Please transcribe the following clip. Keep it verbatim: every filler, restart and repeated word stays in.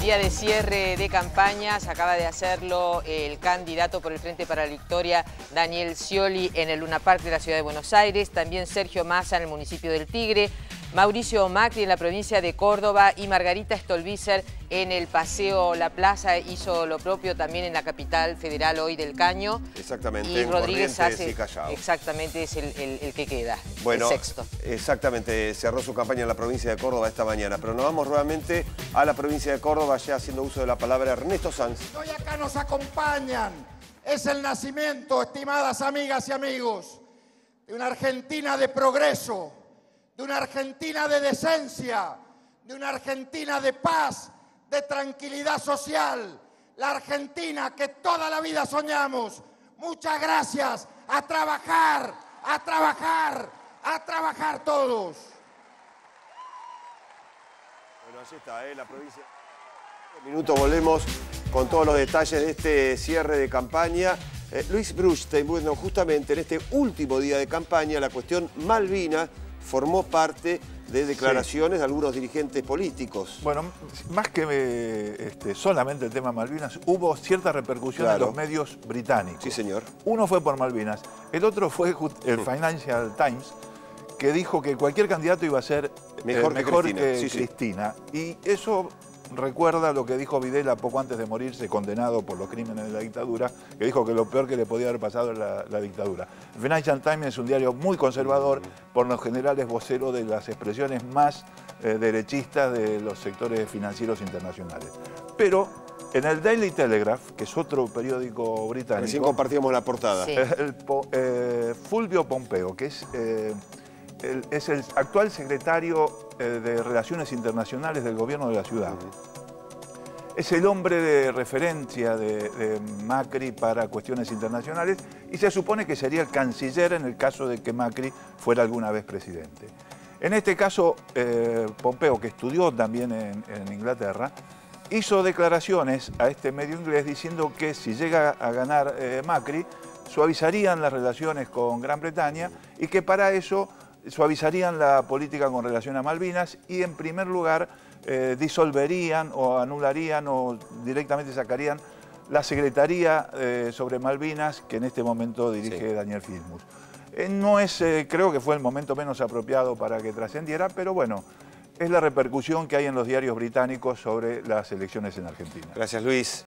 Día de cierre de campañas, acaba de hacerlo el candidato por el Frente para la Victoria, Daniel Scioli, en el Luna Park de la Ciudad de Buenos Aires, también Sergio Massa en el municipio del Tigre, Mauricio Macri en la provincia de Córdoba y Margarita Stolbizer en el Paseo La Plaza hizo lo propio también en la capital federal hoy del Caño. Exactamente, y en Rodríguez Corrientes hace, y Callao. Exactamente, es el, el, el que queda, bueno, el sexto. Exactamente, cerró su campaña en la provincia de Córdoba esta mañana, pero nos vamos nuevamente a la provincia de Córdoba, ya haciendo uso de la palabra Ernesto Sanz. Hoy acá nos acompañan, es el nacimiento, estimadas amigas y amigos, de una Argentina de progreso, de una Argentina de decencia, de una Argentina de paz, de tranquilidad social, la Argentina que toda la vida soñamos. Muchas gracias, a trabajar, a trabajar, a trabajar todos. Bueno, allí está, ¿eh? La provincia. En un minuto volvemos con todos los detalles de este cierre de campaña. Eh, Luis Brustein, bueno, justamente en este último día de campaña, la cuestión Malvinas formó parte de declaraciones sí. de algunos dirigentes políticos. Bueno, más que eh, este, solamente el tema Malvinas, hubo cierta repercusión claro. en los medios británicos. Sí, señor. Uno fue por Malvinas, el otro fue el Financial Times, que dijo que cualquier candidato iba a ser mejor, eh, mejor que Cristina. que Sí, Cristina. Sí. Y eso recuerda lo que dijo Videla poco antes de morirse, condenado por los crímenes de la dictadura, que dijo que lo peor que le podía haber pasado era la, la dictadura. El Financial Times es un diario muy conservador, por lo general es vocero de las expresiones más eh, derechistas de los sectores financieros internacionales. Pero en el Daily Telegraph, que es otro periódico británico... Recién compartíamos la portada. Sí. El, eh, Fulvio Pompeo, que es... Eh, El, es el actual secretario eh, de Relaciones Internacionales del gobierno de la ciudad. Uh-huh. Es el hombre de referencia de, de Macri para cuestiones internacionales y se supone que sería el canciller en el caso de que Macri fuera alguna vez presidente. En este caso, eh, Pompeo, que estudió también en, en Inglaterra, hizo declaraciones a este medio inglés diciendo que si llega a ganar eh, Macri, suavizarían las relaciones con Gran Bretaña y que para eso suavizarían la política con relación a Malvinas y en primer lugar eh, disolverían o anularían o directamente sacarían la Secretaría eh, sobre Malvinas que en este momento dirige sí. Daniel Filmus. Eh, no es, eh, creo que fue el momento menos apropiado para que trascendiera, pero bueno, es la repercusión que hay en los diarios británicos sobre las elecciones en Argentina. Gracias, Luis.